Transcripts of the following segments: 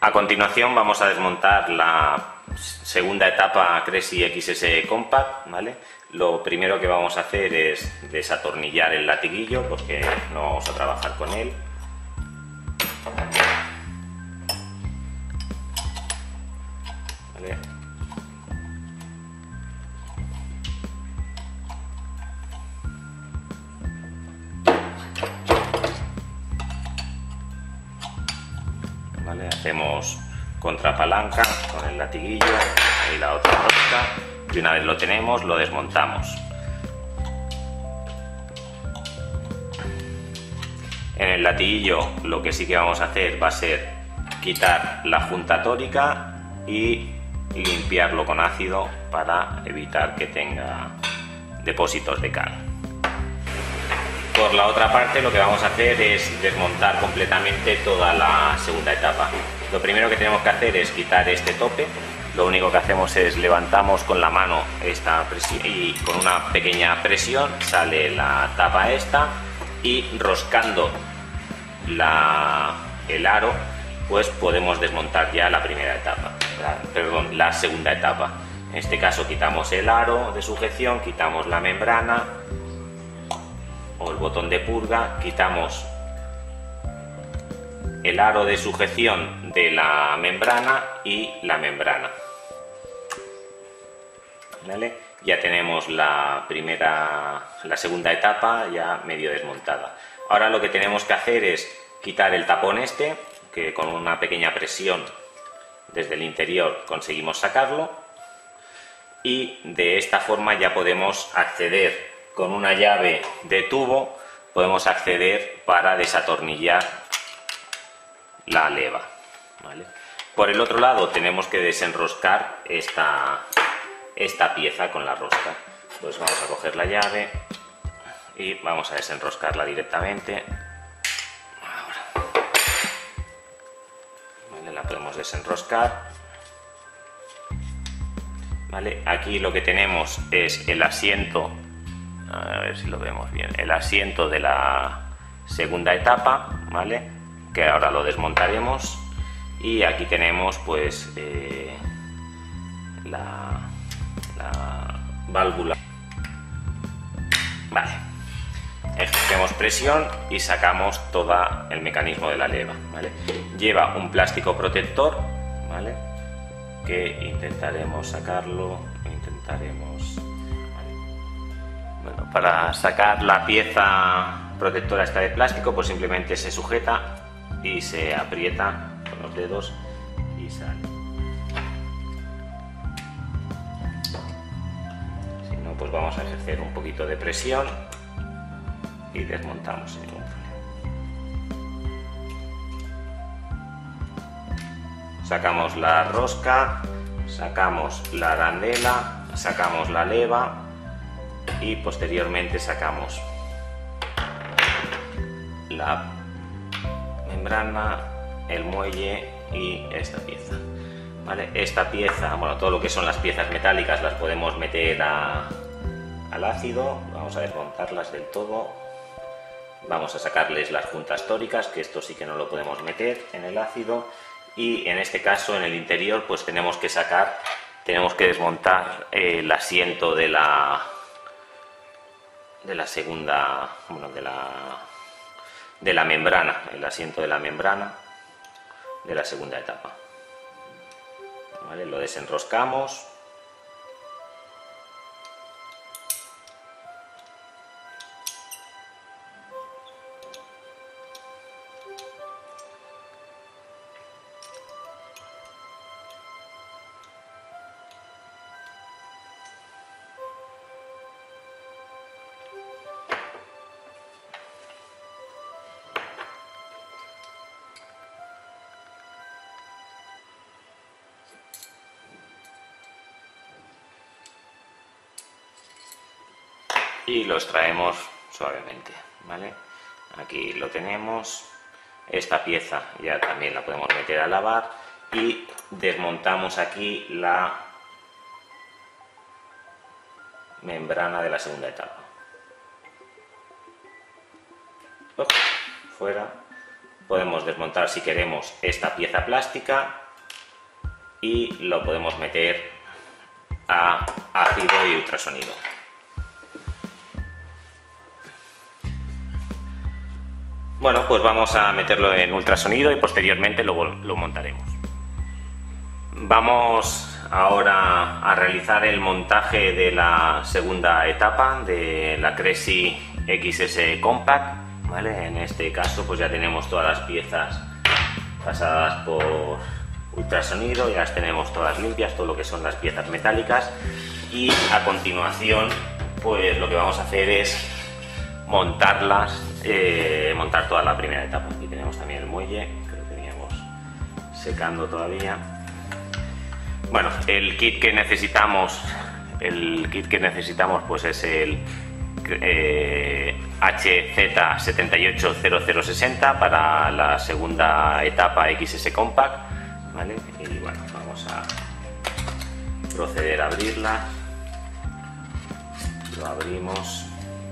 A continuación vamos a desmontar la segunda etapa Cressi XS Compact, ¿vale? Lo primero que vamos a hacer es desatornillar el latiguillo porque no vamos a trabajar con él. ¿Vale? ¿Vale? Hacemos contrapalanca con el latiguillo y la otra rosca, y una vez lo tenemos lo desmontamos. En el latiguillo lo que sí que vamos a hacer va a ser quitar la junta tórica y limpiarlo con ácido para evitar que tenga depósitos de cal. Por la otra parte lo que vamos a hacer es desmontar completamente toda la segunda etapa. Lo primero que tenemos que hacer es quitar este tope. Lo único que hacemos es levantamos con la mano esta presión y con una pequeña presión sale la tapa esta, y roscando el aro pues podemos desmontar ya la primera etapa, la segunda etapa. En este caso quitamos el aro de sujeción, quitamos la membrana o el botón de purga, quitamos el aro de sujeción de la membrana y la membrana. ¿Vale? Ya tenemos la segunda etapa ya medio desmontada. Ahora lo que tenemos que hacer es quitar el tapón este, que con una pequeña presión desde el interior conseguimos sacarlo, y de esta forma ya podemos acceder con una llave de tubo, podemos acceder para desatornillar la leva. ¿Vale? Por el otro lado tenemos que desenroscar esta pieza con la rosca. Pues vamos a coger la llave y vamos a desenroscarla directamente. Ahora. ¿Vale? La podemos desenroscar. ¿Vale? Aquí lo que tenemos es el asiento, a ver si lo vemos bien, el asiento de la segunda etapa, ¿vale? Que ahora lo desmontaremos, y aquí tenemos pues la válvula. Vale, ejercemos presión y sacamos todo el mecanismo de la leva, ¿vale? Lleva un plástico protector, ¿vale? Que intentaremos sacarlo, ¿vale? Bueno, para sacar la pieza protectora esta de plástico pues simplemente se sujeta y se aprieta con los dedos y sale. Si no, pues vamos a ejercer un poquito de presión y desmontamos sin ningún problema. Sacamos la rosca, sacamos la arandela, sacamos la leva y posteriormente sacamos la membrana, el muelle y esta pieza. ¿Vale? Esta pieza, bueno, todo lo que son las piezas metálicas las podemos meter al ácido. Vamos a desmontarlas del todo. Vamos a sacarles las juntas tóricas, que esto sí que no lo podemos meter en el ácido. Y en este caso en el interior pues tenemos que desmontar el asiento de la segunda, bueno, de la membrana, el asiento de la membrana de la segunda etapa. ¿Vale? Lo desenroscamos. Y lo extraemos suavemente, ¿vale? Aquí lo tenemos. Esta pieza ya también la podemos meter a lavar y desmontamos aquí la membrana de la segunda etapa. Fuera. podemos desmontar si queremos esta pieza plástica y lo podemos meter a ácido y ultrasonido. Bueno, pues vamos a meterlo en ultrasonido y posteriormente lo montaremos. Vamos ahora a realizar el montaje de la segunda etapa de la Cressi XS Compact, ¿vale? En este caso pues ya tenemos todas las piezas pasadas por ultrasonido, ya las tenemos todas limpias, todo lo que son las piezas metálicas, y a continuación pues lo que vamos a hacer es montar toda la primera etapa. Aquí tenemos también el muelle, que lo teníamos secando todavía. Bueno, el kit que necesitamos pues es el HZ78060 para la segunda etapa XS Compact, ¿vale? Y bueno, vamos a proceder a abrirla. Lo abrimos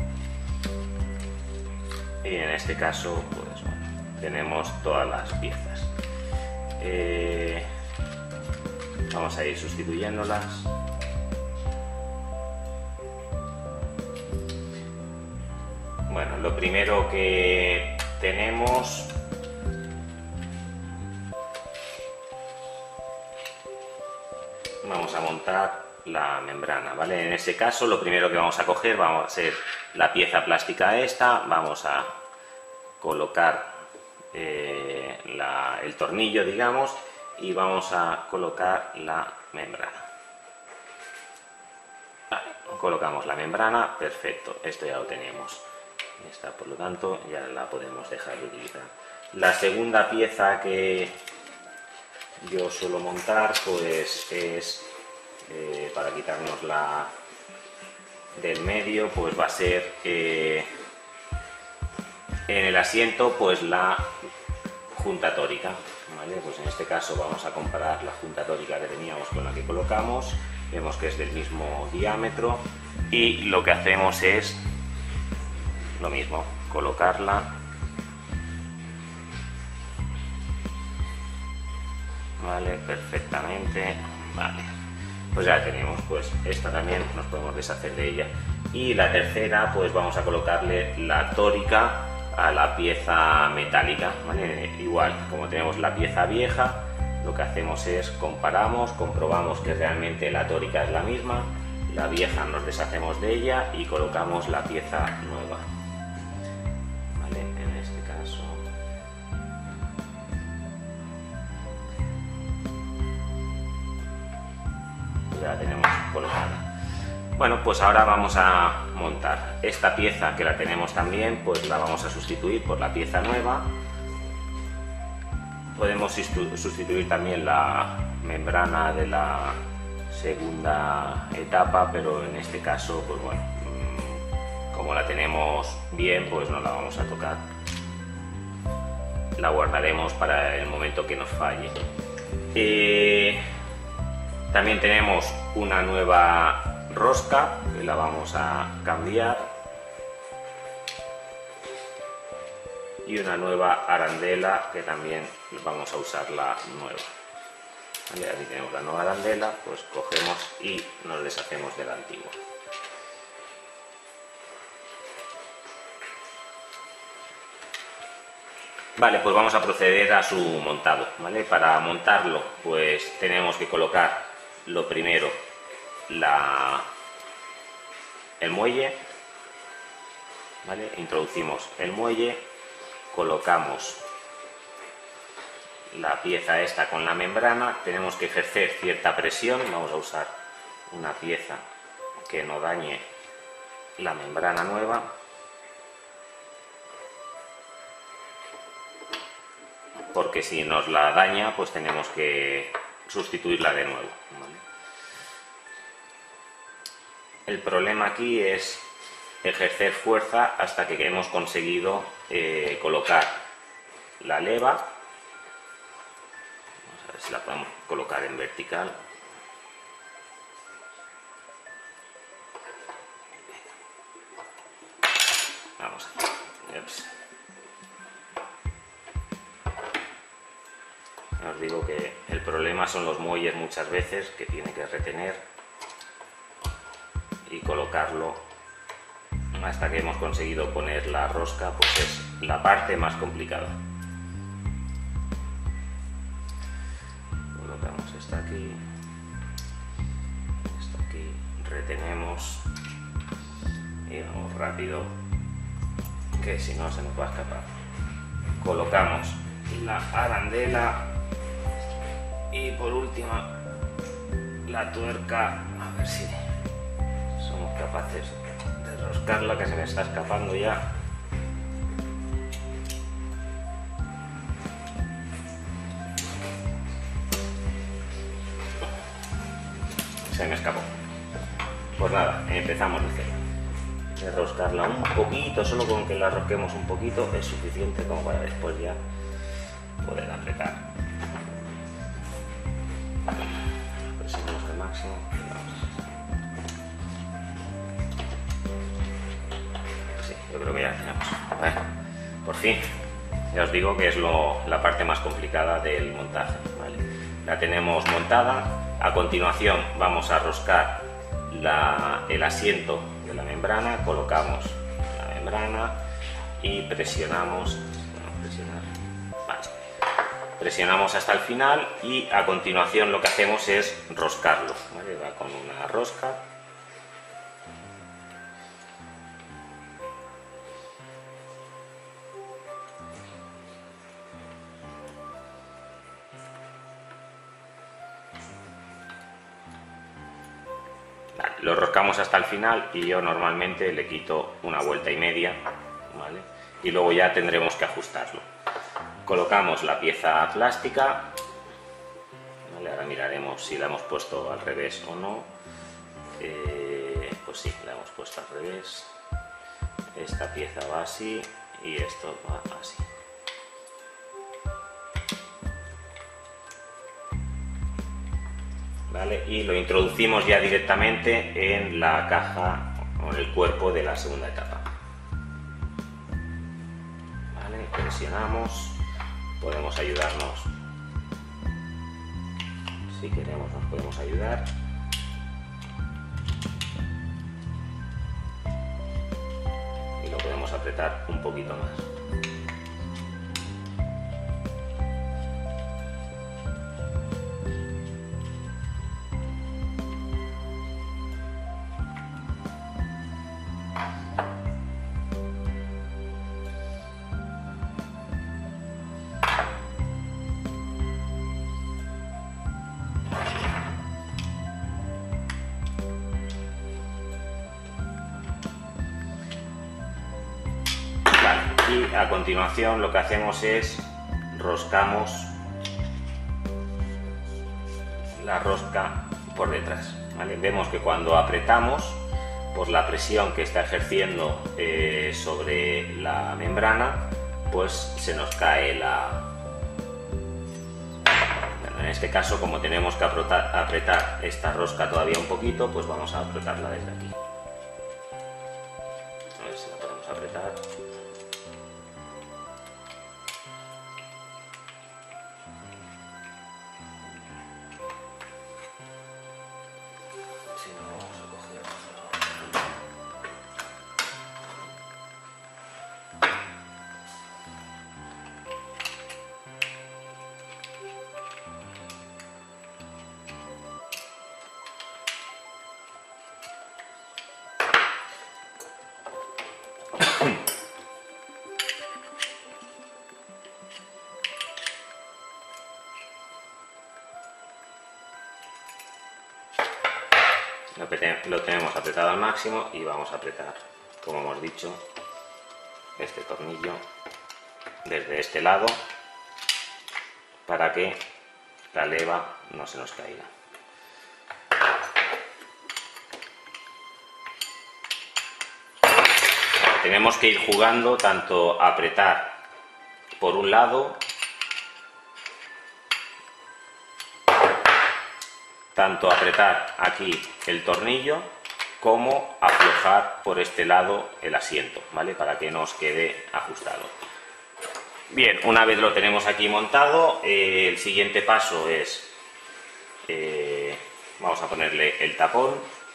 y en este caso pues bueno, tenemos todas las piezas. Vamos a ir sustituyéndolas. Bueno, lo primero que tenemos vamos a montar la membrana, ¿vale? En este caso lo primero que vamos a coger va a ser la pieza plástica esta, vamos a colocar el tornillo, digamos, y vamos a colocar la membrana. Vale, colocamos la membrana, perfecto, esto ya lo tenemos. Esta, por lo tanto, ya la podemos dejar de utilizar. La segunda pieza que yo suelo montar pues es para quitarnos la del medio, pues va a ser en el asiento pues la junta tórica, ¿vale? Pues en este caso vamos a comparar la junta tórica que teníamos con la que colocamos, vemos que es del mismo diámetro y lo que hacemos es lo mismo, colocarla, vale, perfectamente, vale, pues ya tenemos, pues esta también nos podemos deshacer de ella. Y la tercera pues vamos a colocarle la tórica a la pieza metálica, ¿vale? Igual, como tenemos la pieza vieja, lo que hacemos es comparamos, comprobamos que realmente la tórica es la misma, la vieja nos deshacemos de ella y colocamos la pieza nueva, ¿vale? En este caso ya la tenemos colocada. Bueno, pues ahora vamos a montar esta pieza que la tenemos también, pues la vamos a sustituir por la pieza nueva. Podemos sustituir también la membrana de la segunda etapa, pero en este caso, pues bueno, como la tenemos bien, pues no la vamos a tocar. La guardaremos para el momento que nos falle. También tenemos una nueva rosca que la vamos a cambiar y una nueva arandela que también vamos a usar la nueva, ¿vale? Aquí tenemos la nueva arandela, pues cogemos y nos deshacemos de la antigua. Vale, pues vamos a proceder a su montado, ¿vale? Para montarlo pues tenemos que colocar lo primero el muelle, ¿vale? Introducimos el muelle, colocamos la pieza esta con la membrana, tenemos que ejercer cierta presión, vamos a usar una pieza que no dañe la membrana nueva, porque si nos la daña pues tenemos que sustituirla de nuevo, ¿vale? El problema aquí es ejercer fuerza hasta que hemos conseguido colocar la leva. Vamos a ver si la podemos colocar en vertical. Vamos a ver. que el problema son los muelles muchas veces, que tiene que retener y colocarlo hasta que hemos conseguido poner la rosca, pues es la parte más complicada. Colocamos esta aquí, retenemos y vamos rápido, que si no se nos va a escapar. Colocamos la arandela y por último la tuerca, a ver si somos capaces de enroscarla, que se me está escapando ya. Se me escapó. Pues nada, empezamos de cero. Enroscarla un poquito, solo con que la rosquemos un poquito es suficiente como para después ya poder apretar. Presionamos al máximo y vamos. Sí, yo creo que ya tenemos. Bueno, por fin, ya os digo que es la parte más complicada del montaje, ¿vale? La tenemos montada. A continuación vamos a roscar el asiento de la membrana, colocamos la membrana y presionamos, presionamos hasta el final y a continuación lo que hacemos es roscarlo, ¿vale? Va con una rosca. Lo roscamos hasta el final y yo normalmente le quito una vuelta y media, ¿vale? Y luego ya tendremos que ajustarlo. Colocamos la pieza plástica, ¿vale? Ahora miraremos si la hemos puesto al revés o no. Pues sí, la hemos puesto al revés. Esta pieza va así y esto va así. ¿Vale? Y lo introducimos ya directamente en la caja o en el cuerpo de la segunda etapa. ¿Vale? Presionamos, podemos ayudarnos, si queremos nos podemos ayudar. Y lo podemos apretar un poquito más. Y a continuación lo que hacemos es roscamos la rosca por detrás, ¿vale? Vemos que cuando apretamos, pues la presión que está ejerciendo sobre la membrana, pues se nos cae la... Bueno, en este caso, como tenemos que apretar esta rosca todavía un poquito, pues vamos a apretarla desde aquí. A ver si la podemos apretar. Lo tenemos apretado al máximo y vamos a apretar, como hemos dicho, este tornillo desde este lado para que la leva no se nos caiga. Tenemos que ir jugando tanto a apretar por un lado, tanto apretar aquí el tornillo como aflojar por este lado el asiento, ¿vale? Para que nos quede ajustado. Bien, una vez lo tenemos aquí montado, el siguiente paso es, vamos a ponerle el tapón.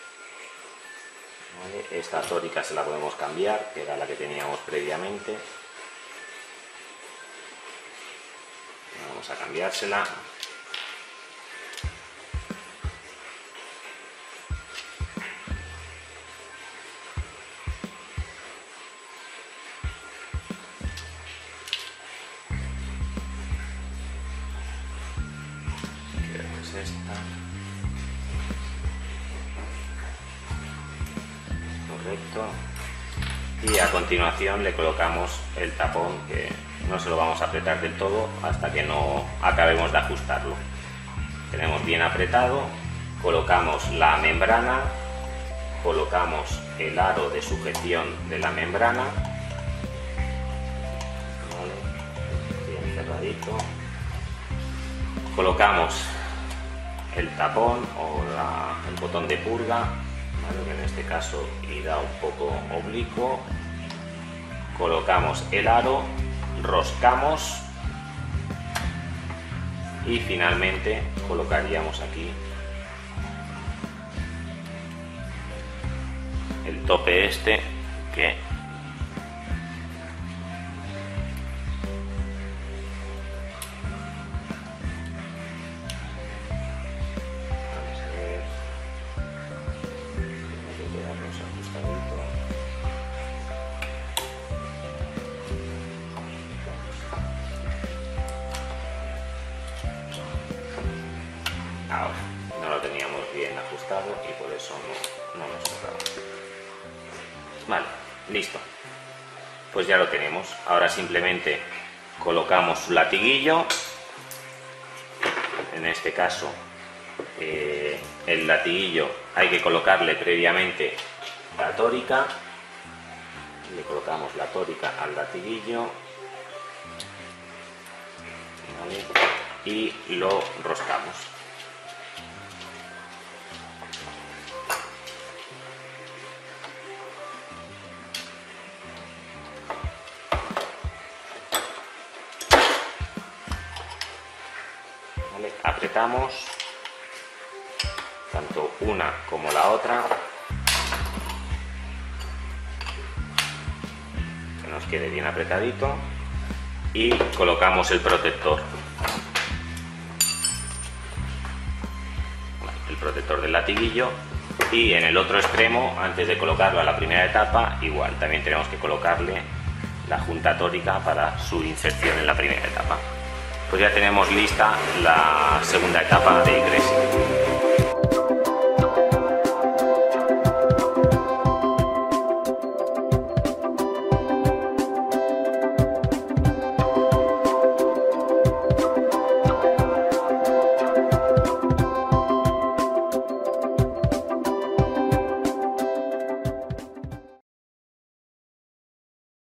¿Vale? Esta tórica se la podemos cambiar, que era la que teníamos previamente. Vamos a cambiársela. Esta. Correcto. Y a continuación le colocamos el tapón, que no se lo vamos a apretar del todo hasta que no acabemos de ajustarlo. Tenemos bien apretado, colocamos la membrana, colocamos el aro de sujeción de la membrana, ¿vale? Bien cerradito. Colocamos el tapón o el botón de purga, ¿vale? Que en este caso irá un poco oblicuo. Colocamos el aro, roscamos y finalmente colocaríamos aquí el tope este, que ahora no lo teníamos bien ajustado y por eso no nos tocaba. Vale, listo. Pues ya lo tenemos. Ahora simplemente colocamos su latiguillo. En este caso, el latiguillo hay que colocarle previamente la tórica. Le colocamos la tórica al latiguillo, ¿vale? Y lo roscamos. ¿Vale? Apretamos tanto una como la otra, que nos quede bien apretadito, y colocamos el protector. El protector del latiguillo, y en el otro extremo, antes de colocarlo a la primera etapa, igual también tenemos que colocarle la junta tórica para su inserción en la primera etapa. Pues ya tenemos lista la segunda etapa de ingreso.